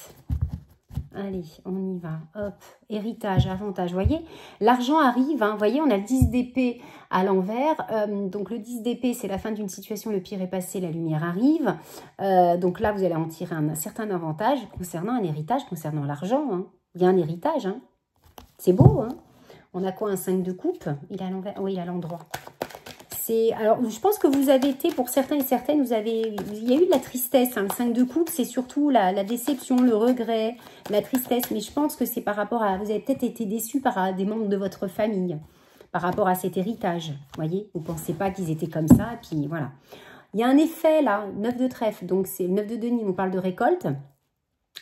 Allez, on y va. Hop, héritage, avantage. Vous voyez, l'argent arrive. Hein, vous voyez, on a le 10 d'épée à l'envers. Donc, le 10 d'épée, c'est la fin d'une situation. Le pire est passé, la lumière arrive. Donc là, vous allez en tirer un certain avantage concernant un héritage, concernant l'argent. Hein. Il y a un héritage. Hein. C'est beau. Hein. On a quoi, un 5 de coupe? Il est à l'envers. Oui, à l'endroit. Alors, je pense que vous avez été, pour certains et certaines, il y a eu de la tristesse. Hein. Le 5 de coupe, c'est surtout la déception, le regret, la tristesse. Mais je pense que c'est par rapport à... Vous avez peut-être été déçus par des membres de votre famille, par rapport à cet héritage. Vous voyez, vous ne pensez pas qu'ils étaient comme ça. Et puis, voilà. Il y a un effet, là, 9 de trèfle. Donc, c'est le 9 de denier, on parle de récolte.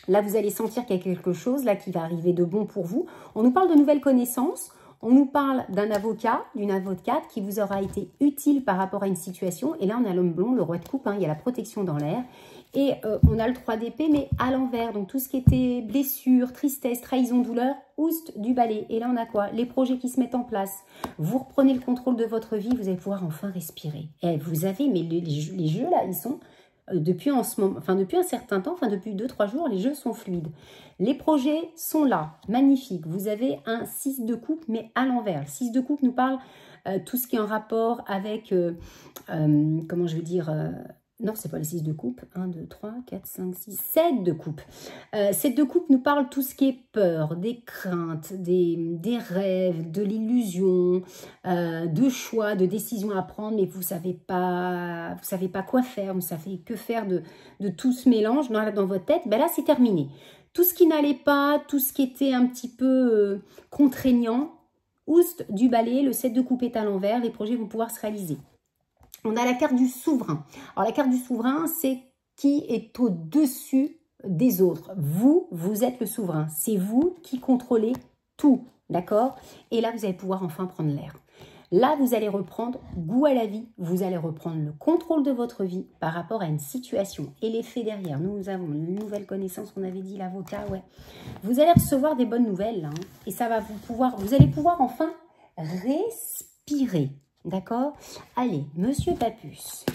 Là, vous allez sentir qu'il y a quelque chose là qui va arriver de bon pour vous. On nous parle de nouvelles connaissances. On nous parle d'un avocat, d'une avocate qui vous aura été utile par rapport à une situation. Et là, on a l'homme blond, le roi de coupe. Hein, il y a la protection dans l'air. Et on a le 3 d'épée, mais à l'envers. Donc, tout ce qui était blessure, tristesse, trahison, douleur, oust du balai. Et là, on a quoi? Les projets qui se mettent en place. Vous reprenez le contrôle de votre vie. Vous allez pouvoir enfin respirer. Et vous avez, mais les jeux, là, ils sont... depuis un certain temps, depuis 2-3 jours, les jeux sont fluides. Les projets sont là, magnifiques. Vous avez un 6 de coupe, mais à l'envers. Le 6 de coupe nous parle tout ce qui est en rapport avec, comment je veux dire, non, c'est pas le 6 de coupe. 1, 2, 3, 4, 5, 6, 7 de coupe. 7 de coupe nous parle tout ce qui est peur, des craintes, des rêves, de l'illusion, de choix, de décisions à prendre, mais vous savez pas quoi faire, vous savez que faire de tout ce mélange dans votre tête. Ben là, c'est terminé. Tout ce qui n'allait pas, tout ce qui était un petit peu contraignant, oust du balai, le 7 de coupe est à l'envers, les projets vont pouvoir se réaliser. On a la carte du souverain. Alors, la carte du souverain, c'est qui est au-dessus des autres. Vous êtes le souverain. C'est vous qui contrôlez tout, d'accord? Et là, vous allez pouvoir enfin prendre l'air. Là, vous allez reprendre goût à la vie. Vous allez reprendre le contrôle de votre vie par rapport à une situation. Et l'effet derrière, nous avons une nouvelle connaissance qu'on avait dit, l'avocat, ouais. Vous allez recevoir des bonnes nouvelles, là, hein, et ça va vous allez pouvoir enfin respirer. D'accord? Allez, Monsieur Papus.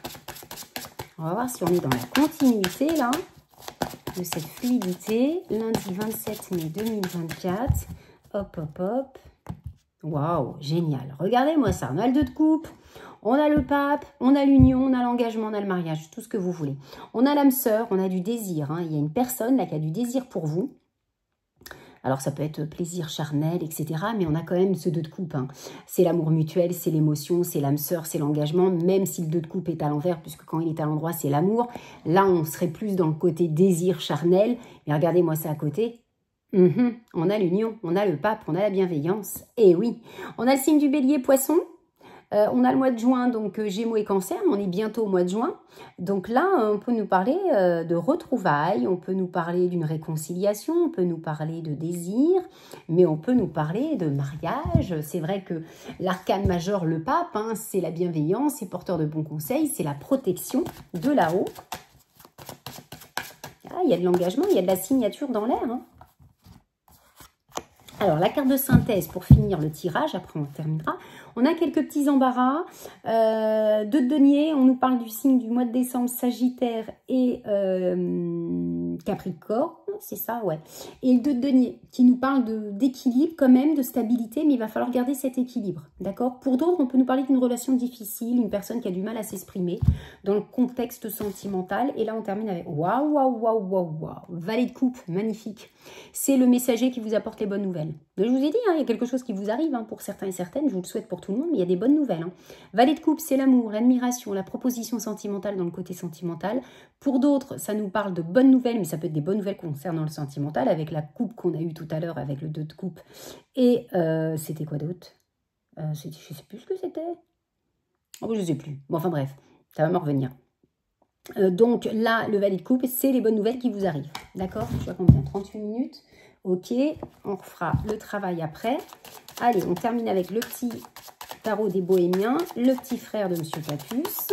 On va voir si on est dans la continuité, là, de cette fluidité. Lundi 27 mai 2024. Hop, hop, hop. Waouh, génial. Regardez-moi ça. On a le 2 de coupe, on a le pape, on a l'union, on a l'engagement, on a le mariage, tout ce que vous voulez. On a l'âme sœur, on a du désir. Hein. Il y a une personne là qui a du désir pour vous. Alors, ça peut être plaisir charnel, etc. Mais on a quand même ce 2 de coupe. Hein. C'est l'amour mutuel, c'est l'émotion, c'est l'âme sœur, c'est l'engagement. Même si le 2 de coupe est à l'envers, puisque quand il est à l'endroit, c'est l'amour. Là, on serait plus dans le côté désir charnel. Mais regardez-moi ça à côté. On a l'union, on a le pape, on a la bienveillance. Et oui, on a le signe du bélier, poisson. On a le mois de juin, donc Gémeaux et Cancer, mais on est bientôt au mois de juin. Donc là, on peut nous parler de retrouvailles, on peut nous parler d'une réconciliation, on peut nous parler de désir, mais on peut nous parler de mariage. C'est vrai que l'arcane majeur, le pape, hein, c'est la bienveillance, c'est porteur de bons conseils, c'est la protection de là-haut. Ah, il y a de l'engagement, il y a de la signature dans l'air, hein. Alors, la carte de synthèse, pour finir le tirage, après on terminera. On a quelques petits embarras. 2 de denier, on nous parle du signe du mois de décembre, Sagittaire et Capricorne, c'est ça, ouais. Et le 2 de denier, qui nous parle d'équilibre quand même, de stabilité, mais il va falloir garder cet équilibre, d'accord? Pour d'autres, on peut nous parler d'une relation difficile, une personne qui a du mal à s'exprimer dans le contexte sentimental. Et là, on termine avec waouh, waouh, waouh, waouh, waouh. Valet de coupe, magnifique. C'est le messager qui vous apporte les bonnes nouvelles. Je vous ai dit, hein, il y a quelque chose qui vous arrive, hein, pour certains et certaines, je vous le souhaite pour tout le monde, mais il y a des bonnes nouvelles. Hein. Valet de coupe, c'est l'amour, l'admiration, la proposition sentimentale dans le côté sentimental. Pour d'autres, ça nous parle de bonnes nouvelles, mais ça peut être des bonnes nouvelles concernant le sentimental, avec la coupe qu'on a eue tout à l'heure, avec le 2 de coupe. Et c'était quoi d'autre? Je ne sais plus ce que c'était. Oh, je ne sais plus. Bon, enfin bref, ça va me revenir. Donc là, le valet de coupe, c'est les bonnes nouvelles qui vous arrivent. D'accord? Je vois combien? 38 minutes. Ok, on refera le travail après. Allez, on termine avec le petit tarot des bohémiens, le petit frère de Monsieur Papus.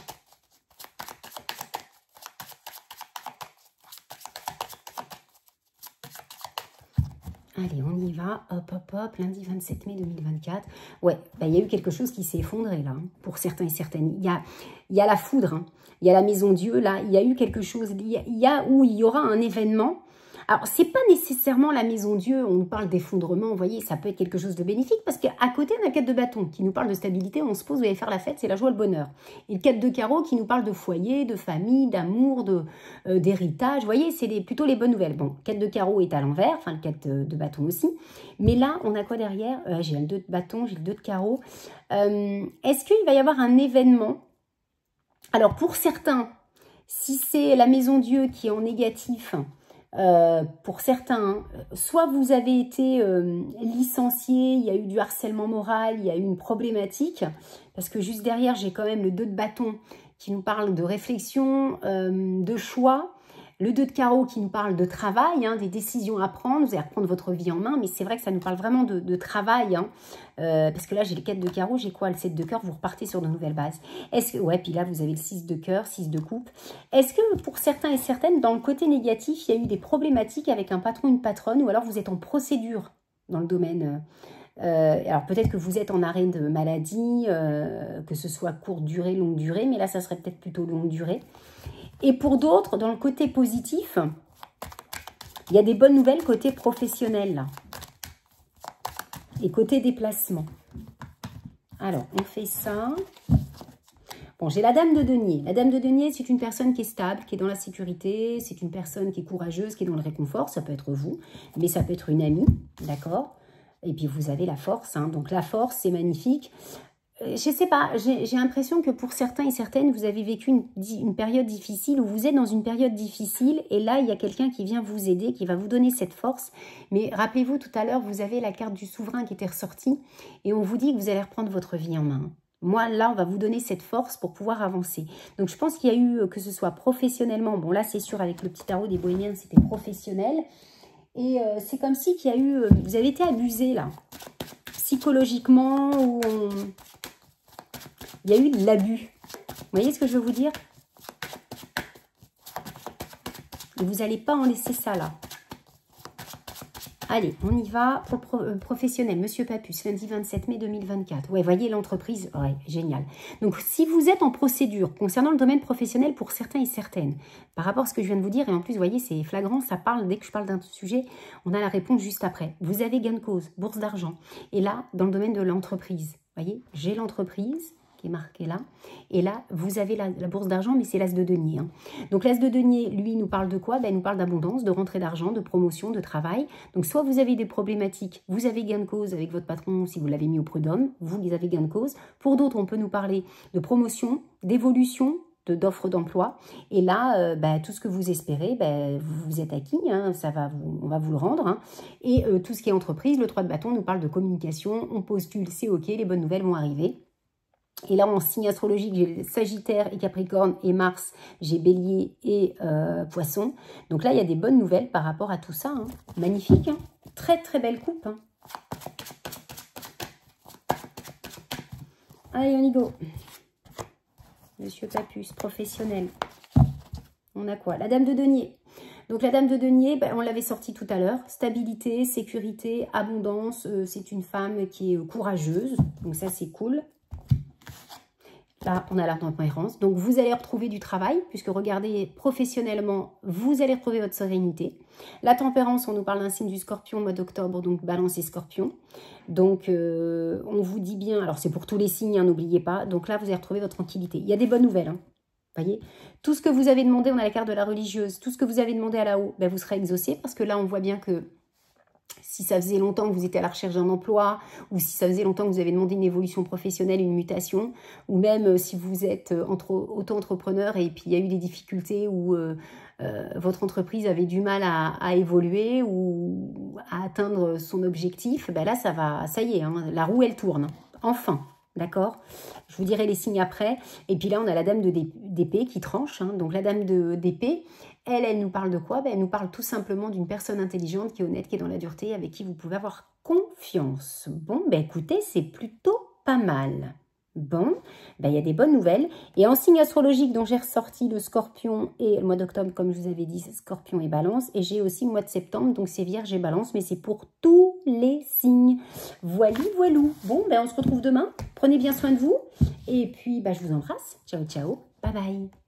Allez, on y va. Hop, hop, hop. Lundi 27 mai 2024. Ouais, bah, il y a eu quelque chose qui s'est effondré là, hein, pour certains et certaines. Il y a la foudre, hein. Il y a la maison Dieu là. Il y a eu quelque chose. Il y aura un événement. Alors, c'est pas nécessairement la maison Dieu, on nous parle d'effondrement, vous voyez, ça peut être quelque chose de bénéfique, parce qu'à côté, on a le 4 de bâton qui nous parle de stabilité, on se pose, vous allez faire la fête, c'est la joie, le bonheur. Et le 4 de carreau qui nous parle de foyer, de famille, d'amour, d'héritage, vous voyez, c'est plutôt les bonnes nouvelles. Bon, 4 de carreau est à l'envers, enfin le 4 de bâton aussi, mais là, on a quoi derrière? J'ai le 2 de bâton, j'ai le 2 de carreau. Est-ce qu'il va y avoir un événement? Alors, pour certains, si c'est la maison Dieu qui est en négatif, pour certains, soit vous avez été licencié, il y a eu du harcèlement moral, il y a eu une problématique, parce que juste derrière, j'ai quand même le 2 de bâton qui nous parle de réflexion, de choix. Le 2 de carreau qui nous parle de travail, hein, des décisions à prendre. Vous allez reprendre votre vie en main, mais c'est vrai que ça nous parle vraiment de travail. Hein, parce que là, j'ai les 4 de carreau, j'ai quoi? Le 7 de cœur, vous repartez sur de nouvelles bases. Est-ce que, ouais, puis là, vous avez le 6 de cœur, 6 de coupe. Est-ce que pour certains et certaines, dans le côté négatif, il y a eu des problématiques avec un patron, une patronne, ou alors vous êtes en procédure dans le domaine alors peut-être que vous êtes en arrêt de maladie, que ce soit courte durée, longue durée, mais là, ça serait peut-être plutôt longue durée. Et pour d'autres, dans le côté positif, il y a des bonnes nouvelles côté professionnel, là. Et côté déplacement. Alors, on fait ça. Bon, j'ai la dame de denier. La dame de denier, c'est une personne qui est stable, qui est dans la sécurité. C'est une personne qui est courageuse, qui est dans le réconfort. Ça peut être vous, mais ça peut être une amie, d'accord? Et puis, vous avez la force. Hein. Donc, la force, c'est magnifique. Je sais pas, j'ai l'impression que pour certains et certaines, vous avez vécu une période difficile ou vous êtes dans une période difficile et là, il y a quelqu'un qui vient vous aider, qui va vous donner cette force. Mais rappelez-vous, tout à l'heure, vous avez la carte du souverain qui était ressortie et on vous dit que vous allez reprendre votre vie en main. Moi, là, on va vous donner cette force pour pouvoir avancer. Donc, je pense qu'il y a eu, que ce soit professionnellement, bon là, c'est sûr, avec le petit tarot des bohémiennes, c'était professionnel. Et c'est comme si qu'il y a eu, vous avez été abusé là, psychologiquement ou il y a eu de l'abus. Vous voyez ce que je veux vous dire? Et vous n'allez pas en laisser ça là. Allez, on y va pour professionnel. Monsieur Papus, lundi 27 mai 2024. Ouais, voyez l'entreprise. Ouais, génial. Donc, si vous êtes en procédure concernant le domaine professionnel pour certains et certaines, par rapport à ce que je viens de vous dire, et en plus, vous voyez, c'est flagrant, ça parle, dès que je parle d'un sujet, on a la réponse juste après. Vous avez gain de cause, bourse d'argent. Et là, dans le domaine de l'entreprise, vous voyez, j'ai l'entreprise qui est marqué là. Et là, vous avez la bourse d'argent, mais c'est l'as de denier. Hein. Donc, l'as de denier, lui, nous parle de quoi? Ben, il nous parle d'abondance, de rentrée d'argent, de promotion, de travail. Donc, soit vous avez des problématiques, vous avez gain de cause avec votre patron, si vous l'avez mis au prud'homme, vous avez gain de cause. Pour d'autres, on peut nous parler de promotion, d'évolution, d'offres d'emploi. Et là, tout ce que vous espérez, vous êtes acquis, hein, on va vous le rendre. Hein. Et tout ce qui est entreprise, le 3 de bâton nous parle de communication, on postule, c'est OK, les bonnes nouvelles vont arriver. Et là, en signe astrologique, j'ai Sagittaire et Capricorne et Mars, j'ai Bélier et Poisson. Donc là, il y a des bonnes nouvelles par rapport à tout ça. Hein. Magnifique, hein. Très très belle coupe. Hein. Allez, on y go. Monsieur Papus, professionnel. On a quoi? La dame de denier. Donc la dame de denier, on l'avait sortie tout à l'heure. Stabilité, sécurité, abondance. C'est une femme qui est courageuse. Donc ça, c'est cool. Là, on a la tempérance. Donc, vous allez retrouver du travail, puisque regardez, professionnellement, vous allez retrouver votre sérénité. La tempérance, on nous parle d'un signe du scorpion, mois d'octobre, donc balance et scorpion. Donc, on vous dit bien, alors c'est pour tous les signes, hein, n'oubliez pas. Donc là, vous allez retrouver votre tranquillité. Il y a des bonnes nouvelles, hein. Voyez, tout ce que vous avez demandé, on a la carte de la religieuse, tout ce que vous avez demandé à la haut, vous serez exaucé, parce que là, on voit bien que si ça faisait longtemps que vous étiez à la recherche d'un emploi, ou si ça faisait longtemps que vous avez demandé une évolution professionnelle, une mutation, ou même si vous êtes auto-entrepreneur et puis il y a eu des difficultés où votre entreprise avait du mal à évoluer ou à atteindre son objectif, là, ça y est, hein, la roue, elle tourne. Enfin, d'accord? Je vous dirai les signes après. Et puis là, on a la dame d'épée qui tranche. Hein. Donc la dame d'épée, elle nous parle de quoi? Elle nous parle tout simplement d'une personne intelligente, qui est honnête, qui est dans la dureté, avec qui vous pouvez avoir confiance. Bon, écoutez, c'est plutôt pas mal. Bon, il y a des bonnes nouvelles. Et en signe astrologique dont j'ai ressorti le scorpion et le mois d'octobre, comme je vous avais dit, c'est scorpion et balance. Et j'ai aussi le mois de septembre, donc c'est vierge et balance, mais c'est pour tous les signes. Voilou. Bon, on se retrouve demain. Prenez bien soin de vous. Et puis, je vous embrasse. Ciao, ciao. Bye bye.